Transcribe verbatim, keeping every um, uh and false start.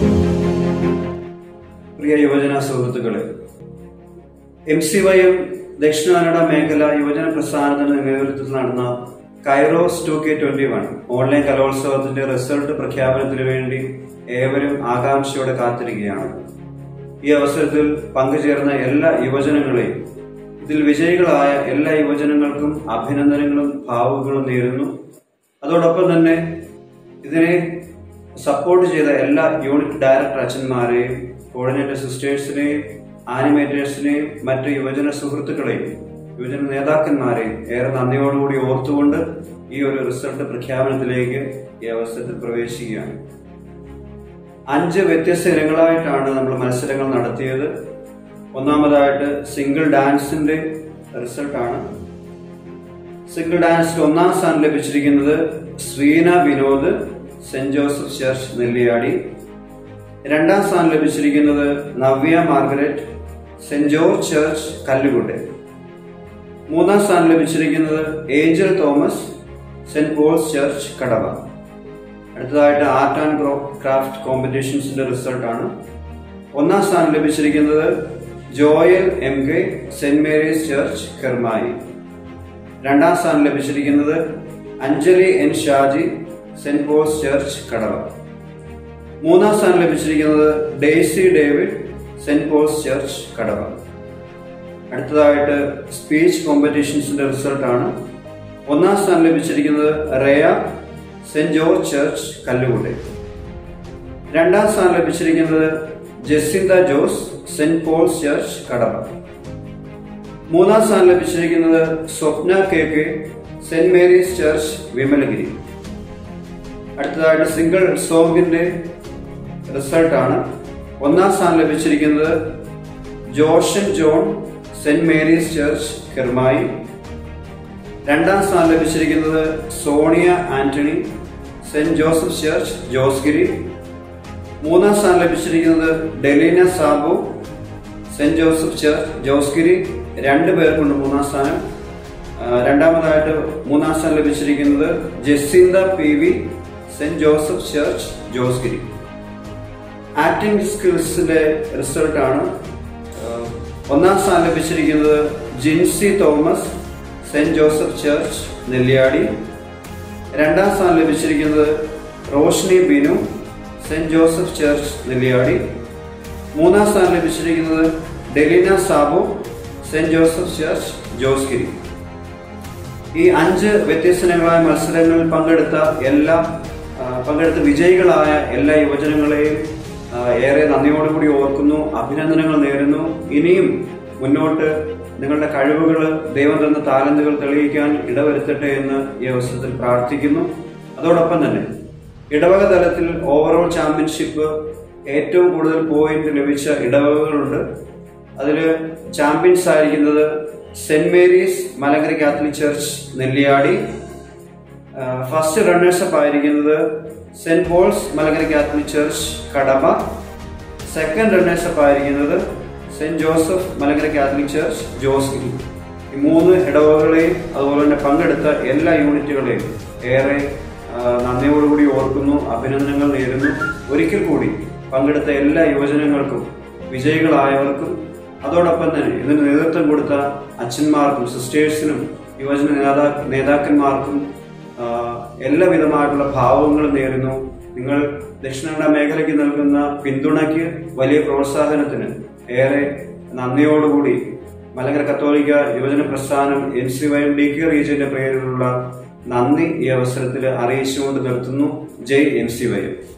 പ്രിയ യുവജന സുഹൃത്തുക്കളെ, M C Y M Dakshina Kannada മേഖല യുവജന പ്രസ്ഥാനത്തിന്റെ നേതൃത്വത്തിൽ നടന്ന Kairos two K twenty one online കലോത്സവത്തിന്റെ റിസൾട്ട് പ്രഖ്യാപനത്തിന് വേണ്ടി ഏവരും ആകാംക്ഷയോടെ കാത്തിരിക്കുകയാണ്. ഈ അവസരത്തിൽ പങ്കുചേർന്ന എല്ലാ യുവജനങ്ങളെയും, ഇതിൽ വിജയികളായ എല്ലാ യുവജനങ്ങൾക്കും അഭിനന്ദനങ്ങളും ഭാവുകങ്ങളും നേരുന്നു. അതോടൊപ്പം തന്നെ ഇതിനെ സപ്പോർട്ട് ചെയ്ത എല്ലാ യൂണിറ്റ് ഡയറക്ടർ അച്ഛന്മാരെയും, കോർഡിനേറ്റർ സിസ്റ്റേഴ്സിനെയും, ആനിമേറ്റേഴ്സിനെയും, മറ്റ് യുവജന സുഹൃത്തുക്കളെയും, യുവജന നേതാക്കന്മാരെയും ഏറെ നന്ദിയോടുകൂടി ഓർത്തുകൊണ്ട് ഈ ഒരു റിസൾട്ട് പ്രഖ്യാപനത്തിലേക്ക് ഈ അവസരത്തിൽ പ്രവേശിക്കുകയാണ്. അഞ്ച് വ്യത്യസ്ത ഇനങ്ങളായിട്ടാണ് നമ്മൾ മത്സരങ്ങൾ നടത്തിയത്. ഒന്നാമതായിട്ട് സിംഗിൾ ഡാൻസിന്റെ റിസൾട്ടാണ്. സിംഗിൾ ഡാൻസിൽ ഒന്നാം സ്ഥാനം ലഭിച്ചിരിക്കുന്നത് Sreena Vinod, Saint Joseph church Nelliyadi. രണ്ടാം സ്ഥാനം ലഭിച്ചിരിക്കുന്നത് Navya Margaret, Saint George church Kallugutte. മൂന്നാം സ്ഥാനം ലഭിച്ചിരിക്കുന്നത് Angel Thomas, Saint Paul's church Kadava. അടുത്തതായിട്ട് ആർട്ട് ആൻഡ് ക്രാഫ്റ്റ് കോമ്പറ്റീഷൻസിന്റെ റിസൾട്ടാണ്. ഒന്നാം സ്ഥാനം ലഭിച്ചിരിക്കുന്നത് Joel M K, Saint Mary's church Kermai. രണ്ടാം സ്ഥാനം ലഭിച്ചിരിക്കുന്നത് Anjali N Shaji, Saint Paul's church Kadava. മൂന്നാം സ്ഥാനം ലഭിച്ചിരിക്കുന്നത് Daisy David, Saint Paul's church Kadava. അടുത്തതായിട്ട് സ്പീച്ച് കോമ്പറ്റീഷൻസിന്റെ റിസൾട്ടാണ്. ഒന്നാം സ്ഥാനം ലഭിച്ചിരിക്കുന്നത് Raya, Saint George church Kallugutte. രണ്ടാം സ്ഥാനം ലഭിച്ചിരിക്കുന്നത് Jacintha Jose, Saint Paul's church Kadava. മൂന്നാം സ്ഥാനം ലഭിച്ചിരിക്കുന്നത് Swapna K K, Saint Mary's church Vimalagiri. അടുത്തതായിട്ട് സിംഗിൾ സോങ്ങിന്റെ റിസൾട്ടാണ്. ഒന്നാം സ്ഥാനം ലഭിച്ചിരിക്കുന്നത് Joshan John, Saint Mary's church Kermai. രണ്ടാം സ്ഥാനം ലഭിച്ചിരിക്കുന്നത് Sonia Antony, Saint Joseph church Josgiri. മൂന്നാം സ്ഥാനം ലഭിച്ചിരിക്കുന്നത് Delina Sabu, Saint Joseph church Josgiri. രണ്ടു പേർക്കുണ്ട് മൂന്നാം സ്ഥാനം. രണ്ടാമതായിട്ട് മൂന്നാം സ്ഥാനം ലഭിച്ചിരിക്കുന്നത് Jacintha P V, Saint Joseph church Josegiri. Acting സ്കിൽസിന്റെ റിസൾട്ടാണ്. ഒന്നാം സ്ഥാനം ലഭിച്ചിരിക്കുന്നത് Jincy Thomas, Saint Joseph church Nelliyadi. രണ്ടാം സ്ഥാനം ലഭിച്ചിരിക്കുന്നത് Roshni Binu, Saint Joseph church Nelliyadi. മൂന്നാം സ്ഥാനം ലഭിച്ചിരിക്കുന്നത് Delina Sabu, Saint Joseph church Josgiri. ഈ അഞ്ച് വ്യത്യസ്തങ്ങളായ മത്സരങ്ങളിൽ പങ്കെടുത്ത എല്ലാ പങ്കെടുത്ത വിജയികളായ എല്ലാ യുവജനങ്ങളെയും ഏറെ നന്ദിയോടുകൂടി ഓർക്കുന്നു, അഭിനന്ദനങ്ങൾ നേരുന്നു. ഇനിയും മുന്നോട്ട് നിങ്ങളുടെ കഴിവുകൾ, ദൈവം തന്ന താലന്തുകൾ തെളിയിക്കാൻ ഇടവരുത്തട്ടെ എന്ന് ഈ അവസരത്തിൽ പ്രാർത്ഥിക്കുന്നു. അതോടൊപ്പം തന്നെ ഇടവക തലത്തിൽ ഓവറോൾ ചാമ്പ്യൻഷിപ്പ് ഏറ്റവും കൂടുതൽ പോയിന്റ് ലഭിച്ച ഇടവകകളുണ്ട്. അതിൽ ചാമ്പ്യൻസ് ആയിരിക്കുന്നത് Saint Mary's Malankara Catholic church Nelliyadi. First runners up ആയിരിക്കുന്നത് Saint Paul's Malankara Catholic church Kadama. Second runners up ആയിരിക്കുന്നത് Saint Joseph Malankara Catholic church Josgiri. ഈ മൂന്ന് ഇടവകളെയും അതുപോലെ തന്നെ പങ്കെടുത്ത എല്ലാ യൂണിറ്റുകളെയും ഏറെ നന്ദിയോടുകൂടി ഓർക്കുന്നു, അഭിനന്ദനങ്ങൾ നേരുന്നു. ഒരിക്കൽ കൂടി പങ്കെടുത്ത എല്ലാ യുവജനങ്ങൾക്കും, വിജയികളായവർക്കും, അതോടൊപ്പം തന്നെ ഇതിന് നേതൃത്വം കൊടുത്ത അച്ഛന്മാർക്കും, സിസ്റ്റേഴ്സിനും, യുവജന നേതാ നേതാക്കന്മാർക്കും എല്ലാവിധമായിട്ടുള്ള ഭാവങ്ങളും നേരുന്നു. നിങ്ങൾ ദക്ഷിണ കന്നഡ മേഖലയ്ക്ക് നൽകുന്ന പിന്തുണയ്ക്ക്, വലിയ പ്രോത്സാഹനത്തിന് ഏറെ നന്ദിയോടുകൂടി മലങ്കര കത്തോലിക്ക യുവജന പ്രസ്ഥാനം N C Y M D K റീജിയന്റെ പേരിലുള്ള നന്ദി ഈ അവസരത്തിൽ അറിയിച്ചുകൊണ്ട് നിർത്തുന്നു. ജയ് എൻ സി വൈ എം.